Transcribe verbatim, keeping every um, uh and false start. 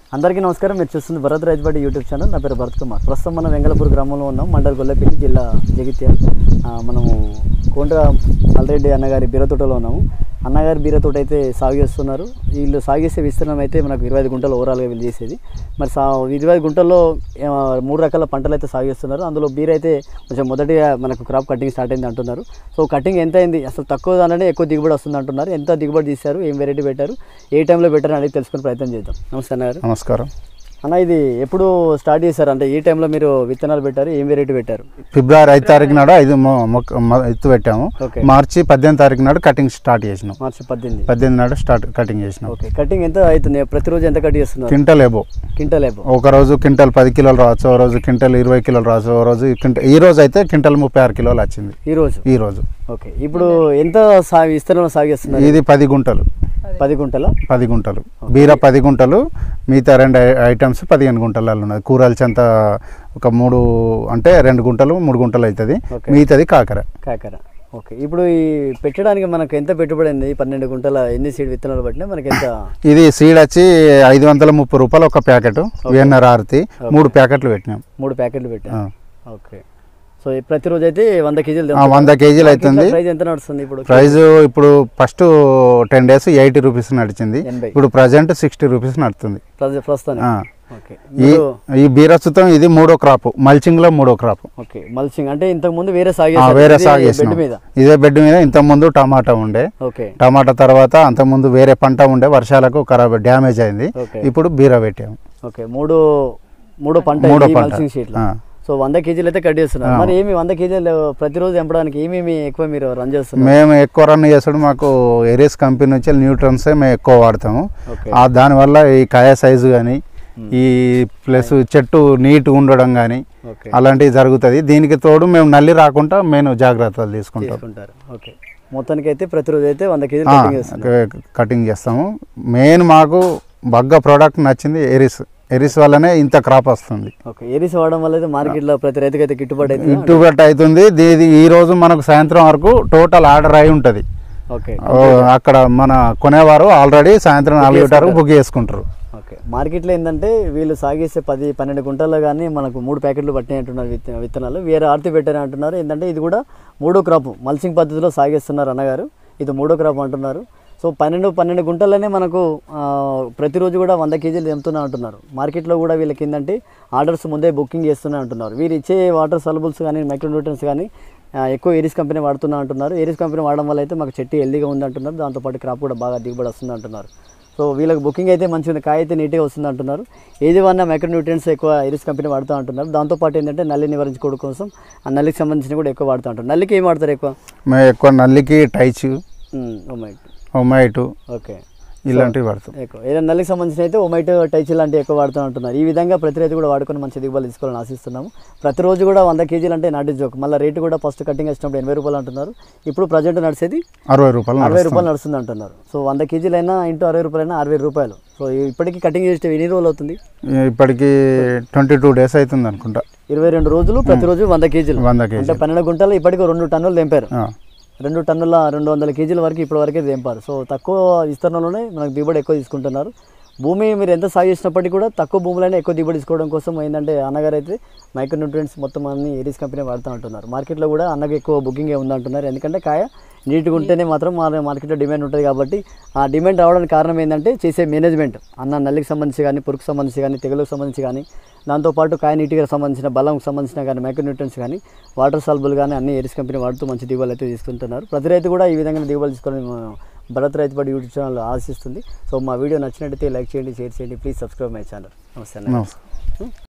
అందరికీ నమస్కారం. మీరు చూస్తుంది భరత్ రైతుబడి యూట్యూబ్ ఛానల్. నా పేరు భరత్ కుమార్. ప్రస్తుతం మనం వెంగళపూర్ గ్రామంలో ఉన్నాం, మండల్ గొల్లపల్లి, జిల్లా జగిత్యాల. మనము కోంట ఆల్రెడ్డి అన్నగారి బీర తోటలో ఉన్నాము. అన్నగారి బీర తోట అయితే సాగు చేస్తున్నారు. వీళ్ళు సాగు చేసే విస్తీర్ణం అయితే మనకు ఇరవై ఐదు గుంటలు ఓవరాల్గా వీళ్ళు చేసేది. మరి సా ఇరవై ఐదు గుంటల్లో మూడు రకాల పంటలు అయితే సాగు చేస్తున్నారు. అందులో బీర అయితే కొంచెం మొదటిగా మనకు క్రాప్ కటింగ్ స్టార్ట్ అయింది అంటున్నారు. సో కటింగ్ ఎంత అయింది, అసలు తక్కువ దానినే ఎక్కువ దిగుబడి వస్తుంది అంటున్నారు. ఎంత దిగుబడి తీశారు, ఏం వెరైటీ పెట్టారు, ఏ టైంలో పెట్టారు అనేది తెలుసుకునే ప్రయత్నం చేద్దాం. నమస్తే అన్నగారు. నమస్కారం అన్న. ఇది ఎప్పుడు స్టార్ట్ చేశారు, అంటే ఏ టైంలో మీరు విత్తనాలు పెట్టారు, ఏం వెరైటీ పెట్టారు? ఫిబ్రవరి ఐదు తారీఖు నాడు ఐదు ఎత్తు పెట్టాము. మార్చి పద్దెనిమిది తారీఖు నాడు కటింగ్ స్టార్ట్ చేసినాం. మార్చి పద్దెనిమిది పద్దెనిమిది నాడు స్టార్ట్ కటింగ్ చేసినాం. ఓకే. కటింగ్ ఎంత అవుతుంది ప్రతిరోజు, ఎంత కట్ చేస్తున్నారు? క్వింటల్ ఏబో. క్వింటల్ ఏబో. ఒక రోజు క్వింటల్ పది కిలోలు రావచ్చు, ఒక రోజు క్వింటల్ ఇరవై కిలోలు రావచ్చు, ఒక రోజు ఈ రోజు అయితే క్వింటల్ ముప్పై ఆరు కిలోలు వచ్చింది ఈ రోజు. ఈ రోజు ఓకే. ఇప్పుడు ఎంత సాగు విస్తీర్ణంలో సాగు చేస్తున్నారు? ఇది పది గుంటలు. పది గుంటల పది గుంటలు బీర, పది గుంటలు. మిగతా రెండు ఐటమ్స్ పదిహేను గుంటలలో ఉన్నది. కూరలు చెంత ఒక మూడు అంటే రెండు గుంటలు మూడు గుంటలు అవుతుంది. మిగతాది కాకర. కాకర. ఓకే. ఇప్పుడు ఈ పెట్టడానికి మనకు ఎంత పెట్టుబడి అయింది? పన్నెండు గుంటల ఎన్ని సీడ్ విత్తనాలు పట్టినా మనకి ఎంత? ఇది సీడ్ వచ్చి ఐదు వందల ముప్పై రూపాయలు ఒక ప్యాకెట్. విఎన్ఆర్ ఆర్తి మూడు ప్యాకెట్లు పెట్టినాం. మూడు ప్యాకెట్లు పెట్టాం. ఓకే. సో ప్రతిరోజు అయితే వంద కేజీలు వంద కేజీలు అవుతుంది. ప్రైస్ ఎంత నడుస్తుంది ఇప్పుడు? ప్రైస్ ఇప్పుడు first ten days eighty rupees నడిచింది. ఇప్పుడు ప్రజెంట్ సిక్స్టీ రూపీస్ నడుతుంది ప్రస్తుతం. ఈ బీరస్తుతం ఇది మూడో క్రాప్, మల్చింగ్ లో మూడో క్రాప్. ఓకే. మల్చింగ్ అంటే ఇంతకు ముందు వేరే సాగు వేరే సాగు చేసిన ఇదే బెడ్ మీద. ఇంత ముందు టమాటా ఉండే. టమాటా తర్వాత అంత ముందు వేరే పంట ఉండే, వర్షాలకు ఖరాబ్ డ్యామేజ్ అయింది. ఇప్పుడు బీర పెట్టాము. ఓకే. మూడు మూడో పంట మూడో పంట. సో వంద కేజీలు అయితే కట్ చేస్తున్నారు. మరి ఏమి వంద కేజీలు ప్రతిరోజు ఎంపడానికి ఏమేమి ఎక్కువ మీరు రన్ చేస్తున్నారు? మేము ఎక్కువ రన్ చేస్తాడు మాకు ఎరీస్ కంపెనీ నుంచి న్యూట్రన్స్ మేము ఎక్కువ వాడతాము. దానివల్ల ఈ కాయ సైజు కానీ, ఈ ప్లస్ చెట్టు నీట్ ఉండడం కానీ అలాంటివి జరుగుతుంది. దీనికి తోడు మేము నల్లి రాకుండా మేము జాగ్రత్తలు తీసుకుంటాం. ఓకే. మొత్తానికి అయితే ప్రతిరోజు అయితే వంద కేజీలు కటింగ్ చేస్తాము. మెయిన్ మాకు బాగా ప్రోడక్ట్ నచ్చింది ఎరీస్. ఎరీస్ వల్లనే ఇంత క్రాప్ వస్తుంది. ఓకే. ఎరీస్ వాడడం వల్ల అయితే మార్కెట్లో ప్రతి రైతుకి అయితే గిట్టుబాటు అయితే గిట్టుబాటు అవుతుంది. ఇది ఈ రోజు మనకు సాయంత్రం వరకు టోటల్ ఆర్డర్ అయి ఉంటుంది. ఓకే. అక్కడ మన కొనేవారు ఆల్రెడీ సాయంత్రం నాలుగు వరకు బుక్ చేసుకుంటారు. ఓకే. మార్కెట్లో ఏంటంటే వీళ్ళు సాగేసే పది పన్నెండు గుంటల్లో కానీ మనకు మూడు ప్యాకెట్లు పట్టినాయి అంటున్నారు విత్త విత్తనాలు. వేరే ఆర్తి పెట్టారు అంటున్నారు. ఏంటంటే ఇది కూడా మూడో క్రాప్ మల్చింగ్ పద్ధతిలో సాగేస్తున్నారు అన్నగారు. ఇది మూడో క్రాప్ అంటున్నారు. సో పన్నెండు పన్నెండు గుంటల్లోనే మనకు ప్రతిరోజు కూడా వంద కేజీలు తెంపుతున్నా అంటున్నారు. మార్కెట్లో కూడా వీళ్ళకి ఏంటంటే ఆర్డర్స్ ముందే బుకింగ్ చేస్తున్నా అంటున్నారు. వీరు ఇచ్చే వాటర్ సల్బుల్స్ కానీ, మైక్రోన్యూట్రియన్స్ కానీ ఎక్కువ ఎరీస్ కంపెనీ వాడుతున్నా అంటున్నారు. ఎరీస్ కంపెనీ వాడడం వల్ల అయితే మాకు చెట్టు హెల్దీగా ఉంది అంటున్నారు. దాంతోపాటు క్రాప్ కూడా బాగా దిగుబడి వస్తుంది అంటున్నారు. సో వీళ్ళకి బుకింగ్ అయితే మంచిగా ఉంది, కాయ అయితే నీట్గా వస్తుంది అంటున్నారు. ఏది వన్నా మైక్రోన్యూట్రియన్స్ ఎక్కువ ఎరీస్ కంపెనీ వాడుతూ అంటున్నారు. దాంతోపాటు ఏంటంటే నల్లి నివారించుకోవడం కోసం ఆ నల్లికి సంబంధించిన కూడా ఎక్కువ వాడుతూ అంటారు. నల్లికి ఏం వాడతారు ఎక్కువ? మేము ఎక్కువ నల్లికి టైచ్, ఒమైట్, ఓకే, ఇలాంటివి వాడతాం ఎక్కువ. ఏదైనా నల్లికి సంబంధించిన అయితే ఒమైట్, టైచ్ లాంటివి ఎక్కువ వాడుతూ ఉంటున్నారు. ఈ విధంగా ప్రతి రైతు కూడా వాడుకొని మంచి దిగుబడి తీసుకోవాలని ఆశిస్తున్నాము. ప్రతిరోజు కూడా వంద కేజీలు అంటే నాటి జోక్. మళ్ళీ రేటు కూడా ఫస్ట్ కటింగ్ వచ్చినప్పుడు ఎనభై రూపాయలు అంటున్నారు. ఇప్పుడు ప్రజెంట్ నడిచేది అరవై రూపాయలు అరవై రూపాయలు నడుస్తుంది అంటున్నారు. సో వంద కేజీలైనా ఇంటూ అరవై రూపాయలైనా అరవై రూపాయలు. సో ఇప్పటికీ కటింగ్ చేస్తే ఎన్ని రోజులు అవుతుంది? ఇప్పటికి ట్వంటీ టూ డేస్ అవుతుంది అనుకుంటా. ఇరవై రెండు రోజులు ప్రతిరోజు వంద కేజీలు వంద కేజీ అంటే పన్నెండు గుంటలు ఇప్పటికి రెండు టన్నులు తెంపారు. రెండు టన్నుల రెండు వందల కేజీల వరకు ఇప్పటి వరకే తెంపారు. సో తక్కువ విస్తరణలోనే మనకు దిగుబడి ఎక్కువ తీసుకుంటున్నారు. భూమి మీరు ఎంత సాగు చేసినప్పటికీ కూడా తక్కువ భూములైనా ఎక్కువ దిగుబడి తీసుకోవడం కోసం ఏంటంటే అన్నగారు అయితే మైక్రోన్యూట్రియన్స్ మొత్తం అన్ని ఎరీస్ కంపెనీ వాడుతూ ఉంటున్నారు. మార్కెట్లో కూడా అన్నకు ఎక్కువ బుకింగ్ ఉందంటున్నారు. ఎందుకంటే కాయ నీట్గా ఉంటేనే మాత్రం మన మార్కెట్లో డిమాండ్ ఉంటుంది. కాబట్టి ఆ డిమాండ్ రావడానికి కారణం ఏంటంటే చేసే మేనేజ్మెంట్. అన్న నల్లికి సంబంధించి కానీ, పురుగుకు సంబంధించి కానీ, తెగులకు సంబంధించి కానీ, దాంతోపాటు కాయ నీటిగా సంబంధించిన బలంకి సంబంధించిన కానీ, మైక్రోన్యూట్రియన్స్ కానీ, వాటర్ సాల్బుల్ కానీ అన్ని ఎరీస్ కంపెనీ వాడుతూ మంచి దిగుబడులు అయితే తీసుకుంటున్నారు. ప్రతి రైతు కూడా ఈ విధంగా దిగుబడులు తీసుకొని భరత్ రైతుబడి యూట్యూబ్ ఛానల్ ఆశిస్తుంది. సో మా వీడియో నచ్చినట్టయితే లైక్ చేయండి, షేర్ చేయండి. Please subscribe my channel. నమస్తే.